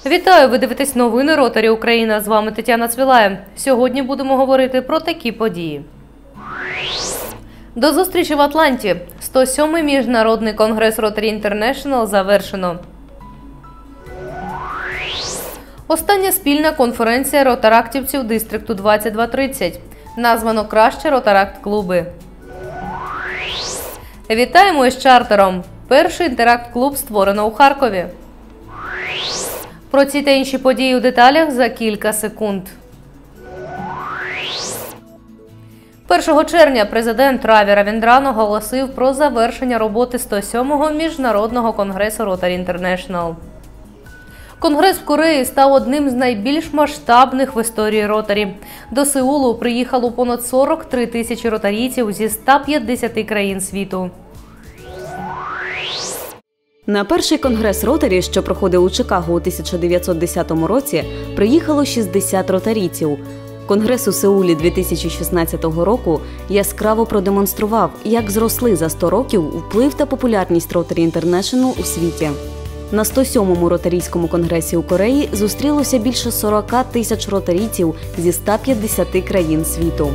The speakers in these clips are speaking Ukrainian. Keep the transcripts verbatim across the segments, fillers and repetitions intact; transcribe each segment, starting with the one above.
Вітаю! Ви дивитесь новини Ротарі Україна. З вами Тетяна Цвілаєв. Сьогодні будемо говорити про такі події. До зустрічі в Атланті. сто сьомий міжнародний конгрес Ротарі Інтернешнл завершено. Остання спільна конференція ротарактівців дистрікту двадцять два тридцять. Названо «Краще ротаракт-клуби». Вітаємо із чартером. Перший інтеракт-клуб створено у Харкові. Про ці та інші події у деталях за кілька секунд. першого червня президент Раві Равіндран оголосив про завершення роботи сто сьомого міжнародного конгресу Ротарі Інтернешнл. Конгрес в Кореї став одним з найбільш масштабних в історії Ротарі. До Сеулу приїхало понад сорок три тисячі ротарійців зі ста п'ятдесяти країн світу. На перший конгрес Ротарі, що проходив у Чикаго у тисяча дев'ятсот десятому році, приїхало шістдесят ротарійців. Конгрес у Сеулі дві тисячі шістнадцятого року яскраво продемонстрував, як зросли за сто років вплив та популярність Ротарі Інтернешнл у світі. На сто сьомому ротарійському конгресі у Кореї зустрілося більше сорока тисяч ротарійців зі ста п'ятдесяти країн світу.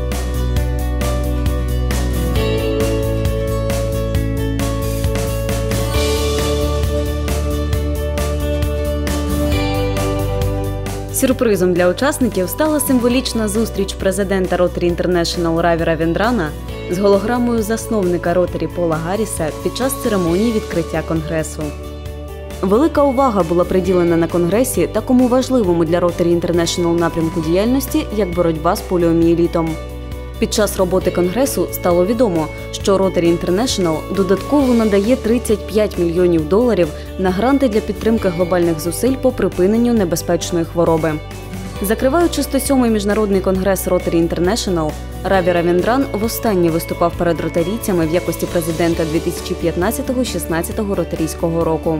Сюрпризом для учасників стала символічна зустріч президента Ротарі Інтернешнл Раві Равіндрана з голограмою засновника Ротарі Пола Гарріса під час церемонії відкриття конгресу. Велика увага була приділена на конгресі такому важливому для Ротарі Інтернешнл напрямку діяльності, як боротьба з поліомієлітом. Під час роботи конгресу стало відомо, що Ротарі Інтернешнл додатково надає тридцять п'ять мільйонів доларів на гранти для підтримки глобальних зусиль по припиненню небезпечної хвороби. Закриваючи сто сьомий міжнародний конгрес Ротарі Інтернешнл, Раві Равіндран востаннє виступав перед ротарійцями в якості президента дві тисячі п'ятнадцятого шістнадцятого ротарійського року.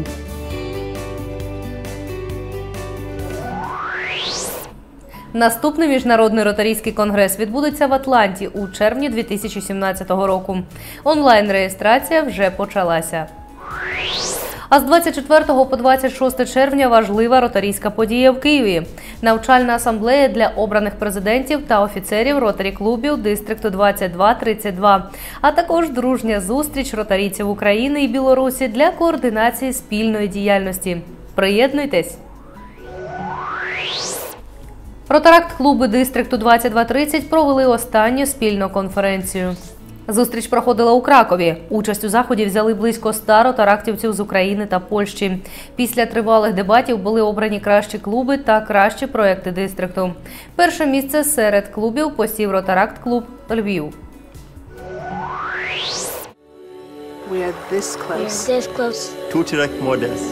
Наступний міжнародний ротарійський конгрес відбудеться в Атланті у червні дві тисячі сімнадцятого року. Онлайн-реєстрація вже почалася. А з двадцять четвертого по двадцять шосте червня важлива ротарійська подія в Києві. Навчальна асамблея для обраних президентів та офіцерів ротарі-клубів дистрикту двадцять два тридцять два, а також дружня зустріч ротарійців України і Білорусі для координації спільної діяльності. Приєднуйтесь! Ротаракт-клуби дистрикту двадцять два тридцять провели останню спільну конференцію. Зустріч проходила у Кракові. Участь у заході взяли близько ста ротарактівців з України та Польщі. Після тривалих дебатів були обрані кращі клуби та кращі проекти дистрикту. Перше місце серед клубів посів Ротаракт-клуб Львів. We are this close. We are this close. Two direct models.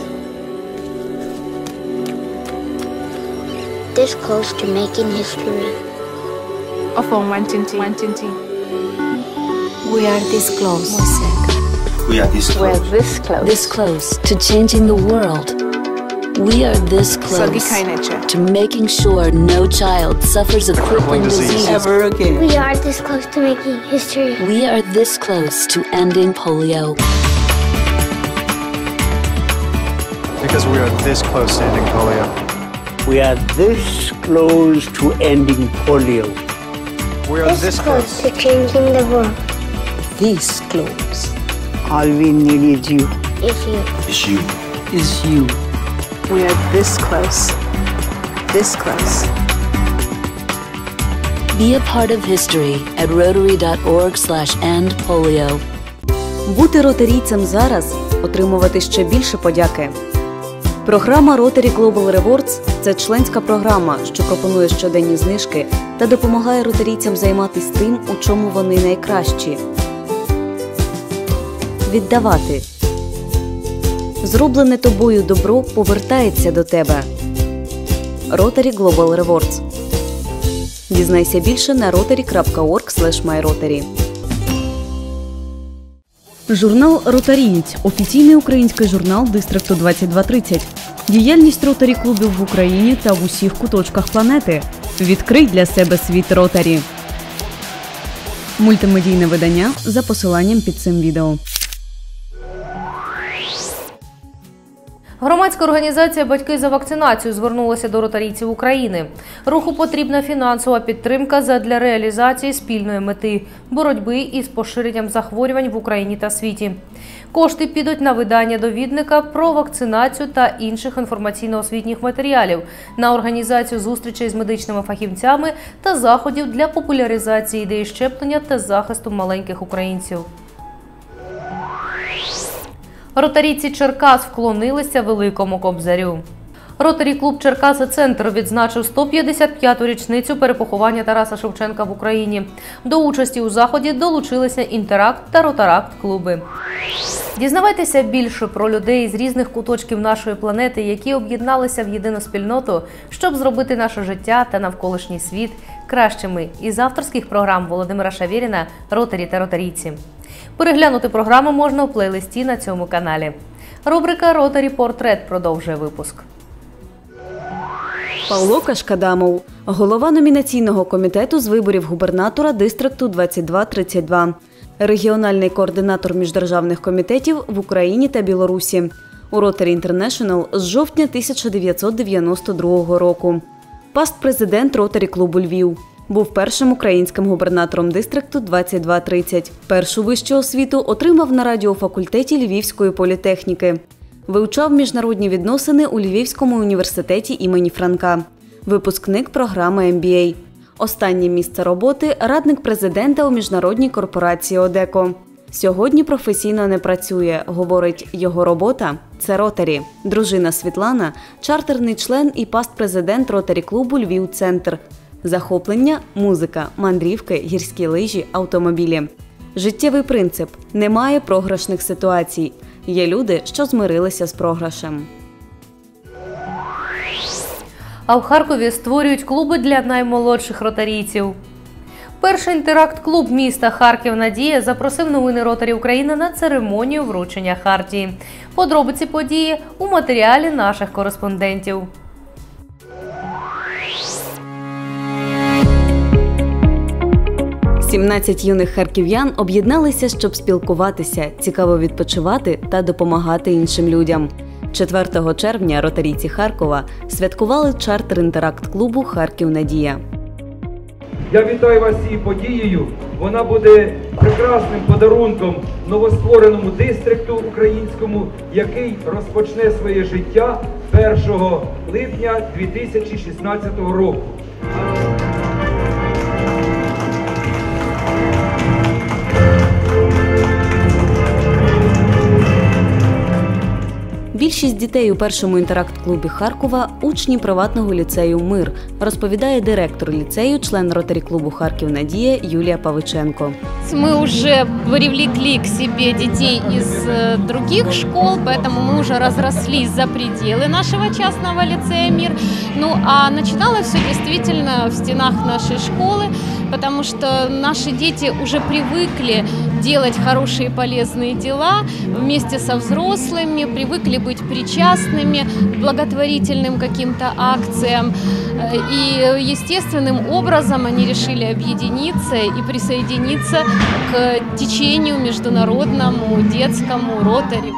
This close to making history. Of one twenty. one twenty. We are this close. We are this We are close. this close. This close to changing the world. We are this close to making sure no child suffers a crippling disease ever again. We are this close to making history. We are this close to ending polio. Because we are this close to ending polio. We are this close to ending polio. We are This this close close. to changing the world. This close All we need is you. Is you. It's you. is you. We are this close. This close. Be a part of history at rotary dot org slash end polio. Бути ротарійцем зараз – отримувати ще більше подяки. Програма Rotary Global Rewards – це членська програма, що пропонує щоденні знижки та допомагає ротарійцям займатися тим, у чому вони найкращі. Віддавати. Зроблене тобою добро повертається до тебе. Rotary Global Rewards. Дізнайся більше на rotary крапка org слеш май ротарі. Журнал «Ротарієць» – офіційний український журнал дистрикту двадцять два тридцять. Діяльність ротарі-клубів в Україні та в усіх куточках планети. Відкрий для себе світ Ротарі. Мультимедійне видання за посиланням під цим відео. Громадська організація «Батьки за вакцинацію» звернулася до ротарійців України. Руху потрібна фінансова підтримка задля реалізації спільної мети – боротьби із поширенням захворювань в Україні та світі. Кошти підуть на видання довідника про вакцинацію та інших інформаційно-освітніх матеріалів, на організацію зустрічей з медичними фахівцями та заходів для популяризації ідеї щеплення та захисту маленьких українців. Ротарійці Черкас вклонилися Великому Кобзарю. Ротарі-клуб «Черкаси-Центр» відзначив сто п'ятдесят п'яту річницю перепоховання Тараса Шевченка в Україні. До участі у заході долучилися «Інтеракт» та «Ротаракт-клуби». Дізнавайтеся більше про людей з різних куточків нашої планети, які об'єдналися в єдину спільноту, щоб зробити наше життя та навколишній світ кращими. Із авторських програм Володимира Шавєріна «Ротарі та ротарійці». Переглянути програму можна у плейлисті на цьому каналі. Рубрика «Ротарі Портрет» продовжує випуск. Павло Кашкадамов – голова номінаційного комітету з виборів губернатора дистрикту двадцять два тридцять два. Регіональний координатор міждержавних комітетів в Україні та Білорусі. У Rotary International з жовтня тисяча дев'ятсот дев'яносто другого року. Паст-президент Ротарі-клубу Львів. Був першим українським губернатором дистрикту двадцять два тридцять. Першу вищу освіту отримав на радіофакультеті Львівської політехніки. Вивчав міжнародні відносини у Львівському університеті імені Франка. Випускник програми ем бі ей. Останнє місце роботи – радник президента у міжнародній корпорації «Одеко». Сьогодні професійно не працює, говорить, його робота – це Ротарі. Дружина Світлана – чартерний член і паст-президент Ротарі-клубу «Львів-Центр». Захоплення – музика, мандрівки, гірські лижі, автомобілі. Життєвий принцип – немає програшних ситуацій. Є люди, що змирилися з програшем. А в Харкові створюють клуби для наймолодших ротарійців. Перший інтеракт-клуб міста Харків-Надія запросив новини Ротарі України на церемонію вручення хартії. Подробиці події у матеріалі наших кореспондентів. сімнадцять юних харків'ян об'єдналися, щоб спілкуватися, цікаво відпочивати та допомагати іншим людям. четвертого червня ротарійці Харкова святкували чартер інтеракт-клубу «Харків-Надія». Я вітаю вас з цією подією. Вона буде прекрасним подарунком новоствореному дистрикту українському, який розпочне своє життя першого липня дві тисячі шістнадцятого року. Більшість дітей у першому інтеракт-клубі Харкова – учні приватного ліцею «Мир», розповідає директор ліцею, член Ротарі-клубу «Харків-Надія» Юлія Павиченко. Мы уже привлекли к себе детей из других школ, поэтому мы уже разрослись за пределы нашего частного лицея «Мир». Ну а начиналось все действительно в стенах нашей школы, потому что наши дети уже привыкли делать хорошие и полезные дела вместе со взрослыми, привыкли быть причастными к благотворительным каким-то акциям. И естественным образом они решили объединиться и присоединиться к течению международному детскому Ротари.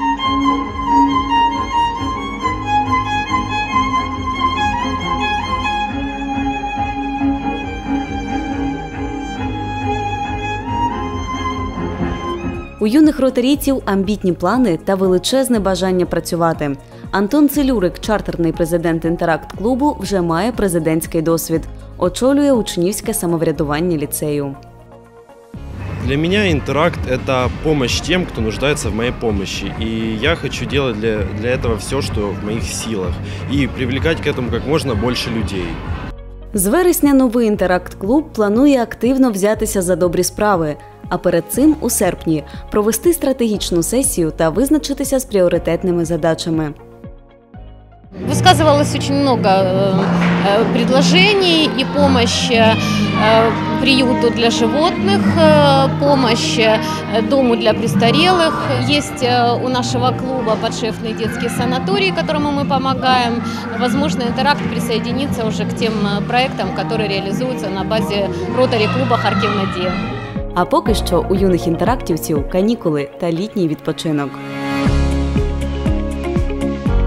У юних ротарійців амбітні плани та величезне бажання працювати. Антон Целюрик, чартерний президент інтеракт-клубу, вже має президентський досвід. Очолює учнівське самоврядування ліцею. Для меня интеракт – это помощь тем, кто нуждается в моей помощи. И я хочу делать для, для этого все, что в моих силах. И привлекать к этому как можно больше людей. З вересня новий інтеракт-клуб планує активно взятися за добрі справи. А перед цим у серпні провести стратегічну сесію та визначитися з пріоритетними задачами. Высказывалось очень много предложений и помощь приюту для животных, помощь дому для престарелых. Есть у нашего клуба подшефный детский санаторий, которому мы помогаем. Возможно, интеракт присоединится уже к тем проектам, которые реализуются на базе Ротари-клуба «Харків-Надія». А поки що у юних інтерактівців канікули та літній відпочинок.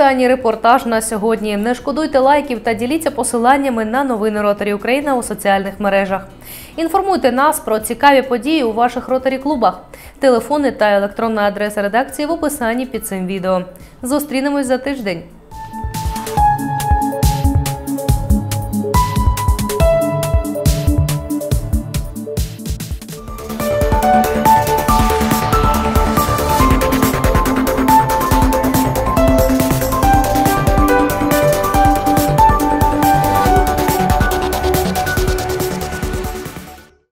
останній репортаж на сьогодні. Не шкодуйте лайків та діліться посиланнями на новини Ротарі Україна у соціальних мережах. Інформуйте нас про цікаві події у ваших Ротарі-клубах. Телефони та електронна адреса редакції в описанні під цим відео. Зустрінемось за тиждень.